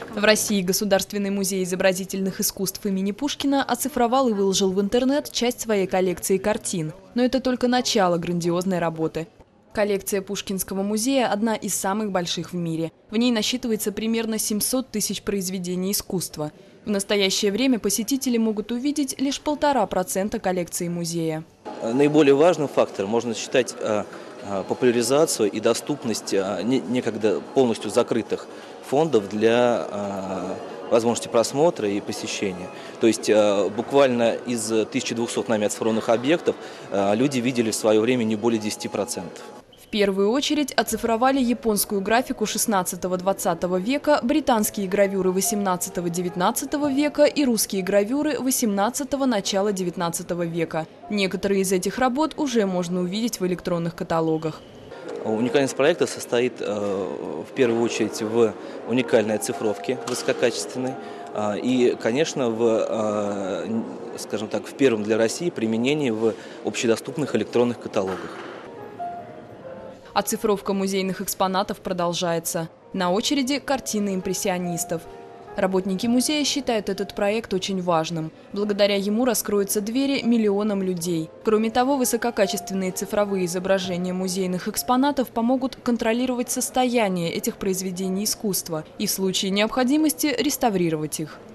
В России Государственный музей изобразительных искусств имени Пушкина оцифровал и выложил в интернет часть своей коллекции картин. Но это только начало грандиозной работы. Коллекция Пушкинского музея – одна из самых больших в мире. В ней насчитывается примерно 700 тысяч произведений искусства. В настоящее время посетители могут увидеть лишь 1,5% коллекции музея. Наиболее важным фактором можно считать популяризацию и доступность некогда полностью закрытых фондов для возможности просмотра и посещения. То есть буквально из 1200 нами оцифрованных объектов люди видели в свое время не более 10%. В первую очередь оцифровали японскую графику 16-20 века, британские гравюры 18-19 века и русские гравюры 18-го, начала 19 века. Некоторые из этих работ уже можно увидеть в электронных каталогах. Уникальность проекта состоит в первую очередь в уникальной оцифровке высококачественной и, конечно, скажем так, в первом для России применении в общедоступных электронных каталогах. Оцифровка музейных экспонатов продолжается. На очереди картины импрессионистов. Работники музея считают этот проект очень важным. Благодаря ему раскроются двери миллионам людей. Кроме того, высококачественные цифровые изображения музейных экспонатов помогут контролировать состояние этих произведений искусства и в случае необходимости реставрировать их.